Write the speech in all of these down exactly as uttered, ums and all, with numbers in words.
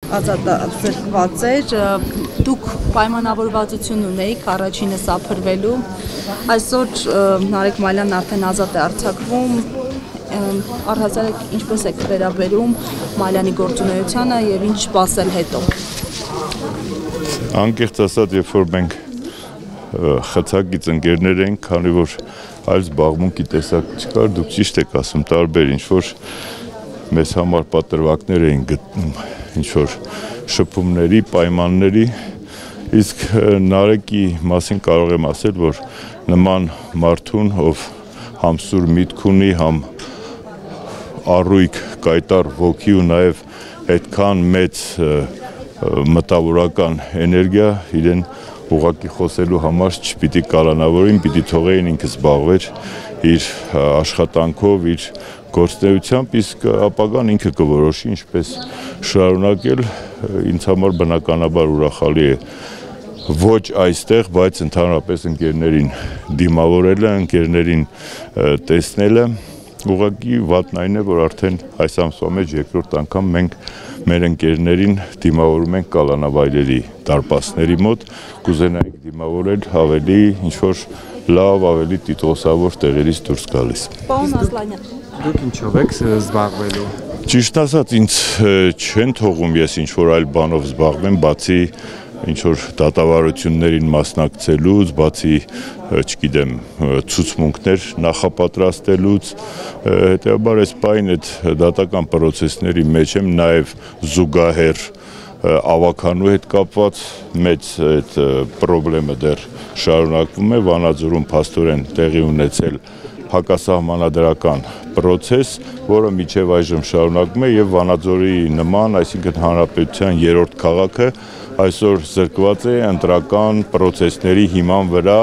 ազատազրկված էր, դուք պայմանավորվածություն ունեիք առաջինը սափրվելու, այսօր Նարեկ Մալյանն արդեն ազատ է արձակվում, առհասարակ ինչպես եք վերաբերում Մալյանի գործունեությանը և ինչ սպասել հետո։ Անկեղծ ասած, երբ որ մենք խցակից ընկերներ ենք, քանի որ այլ զբաղմունքի տեսակ չկար, դուք ճիշտ եք ասում, տարբեր ինչ-որ մեզ համար պատրվակներ էին գտնում, ինչ-որ շփումների, պայմանների, իսկ Նարեկի մասին կարող եմ ասել, որ նման մարդուն, ով համ սուր միտք ունի, համ առույգ, կայտար ոգի ու նաև այդքան մեծ մտավորական էներգիա իրեն ուղղակի խոսելու համար չպիտի կալանավորին, պիտի թողեին ինքը զբաղվեր իր աշխատանքով, իր գործունեությամբ, իսկ ապագան ինքը կորոշի ինչպես շարունակել, ինձ համար բնականաբար ուրախալի է ոչ այստեղ, բայց ընդհանրապես ընկերներին դիմավորելը, ընկերներին տեսնելը, ուղղակի վատն այն է, որ արդեն այս ամսվա մեջ երկրորդ անգամ մենք մեր ընկերներին դիմավորում ենք կալանավայրերի դարպասների մոտ, կուզենայինք դիմավորել ավելի ինչ-որ լավ, ավելի տիտղոսավոր տեղերից դուրս գալիս։ Պարոն Ասլանյան, դուք ինչով եք զբաղվելու։ Ճիշտ ասած, ինձ չեն թողում ես ինչ-որ այլ բանով զբաղվեմ, բացի ինչ-որ դատավարություններին մասնակցելուց, բացի, չգիտեմ, ցուցմունքներ նախապատրաստելուց, հետևաբար այս պահին այդ դատական պրոցեսների մեջ եմ նաև զուգահեռ ավականու հետ կապված մեծ այդ պրոբլեմը դեռ շարունակվում է, Վանաձորում փաստորեն տեղի ունեցել հակասահմանադրական պրոցես, որը մինչև այժմ շարունակվում է եւ Վանաձորի նման, այսինքն հանրապետության երրորդ քաղաքը այսօր զրկված է ընտրական պրոցեսների հիման վրա,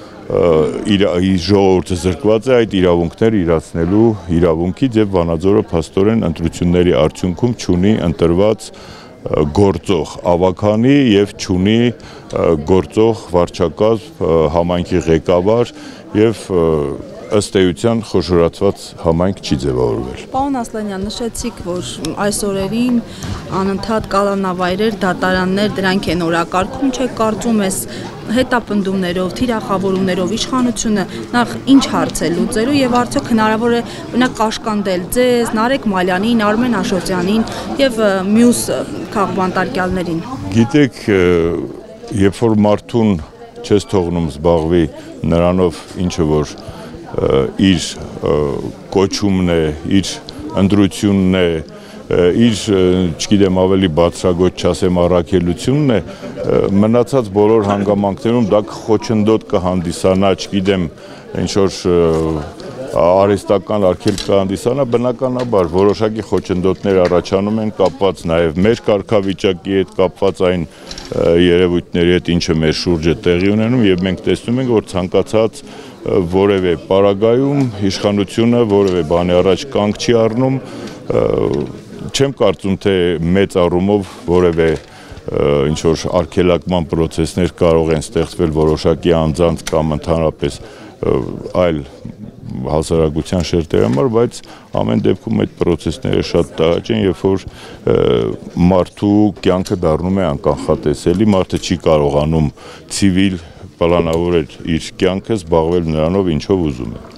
ժողովուրդը զրկված է այդ իրավունքները իրացնելու իրավունքից եւ Վանաձորը փաստորեն ընտրությունների արդյունքում չունի ընտրված գործող ավականի եւ չունի գործող վարչակազմ, համայնքի ղեկավար եւ ըստ էության խոշորացված համայնք չի ձևավորվել։ Պարոն Ասլանյան, նշեցիք, որ այս օրերին անընդհատ կալանավայրեր, դատարաններ, դրանք են օրակարգում, չէ՞ կարծում ես հետապնդումներով, թիրախավորումներով իշխանությունը նախ ինչ հարց է լուծելու եւ արդյոք հնարավոր է օրինակ կաշկանդել ձեզ, Նարեկ Մալյանին, Արմեն Աշոտյանին եւ մյուս քաղբանտարկյալներին։ Գիտեք, երբ որ մարդուն չես թողնում զբաղվի նրանով, ինչը որ իր կոչումն է, իր ընտրությունն է, իր, չգիտեմ, ավելի բարձրագույն չասեմ առաքելությունն է, մնացած բոլոր հանգամանքներում դա խոչընդոտ կհանդիսանա, չգիտեմ, ինչ-որ արհեստական արգելք կհանդիսանա, բնականաբար որոշակի խոչընդոտներ առաջանում են կապված նաև մեր կարգավիճակի հետ, կապված այն երևույթների հետ, ինչը մեր շուրջը տեղի ունենում եւ մենք տեսնում ենք, որ ցանկացած որևէ պարագայում իշխանությունը որևէ բանի առաջ կանգ չի առնում, չեմ կարծում, թե մեծ առումով որևէ ինչ-որ արգելակման պրոցեսներ կարող են ստեղծվել որոշակի անձանց կամ ընդհանրապես այլ հասարակության շերտերի համար, բայց ամեն դեպքում այդ պրոցեսները շատ տհաճ են, երբ որ մարդու կյանքը դառնում է անկանխատեսելի, մարդը չի կարողանում ցիվիլ պլանավորել իր կյանքը, զբաղվել նրանով, ինչով ուզում է։